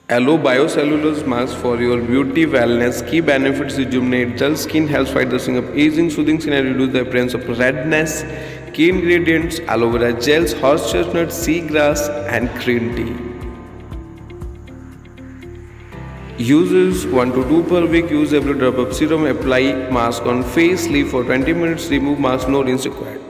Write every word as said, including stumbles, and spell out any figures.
Aloe Biocellulose Mask for your beauty wellness. Key benefits: rejuvenate dull skin, helps fight the sign of aging, soothing skin and reduce the appearance of redness. Key ingredients: aloe vera gels, horse chestnut, seagrass and green tea. Uses one to two per week. Use every drop of serum. Apply mask on face. Leave for twenty minutes. Remove mask. No rinse required.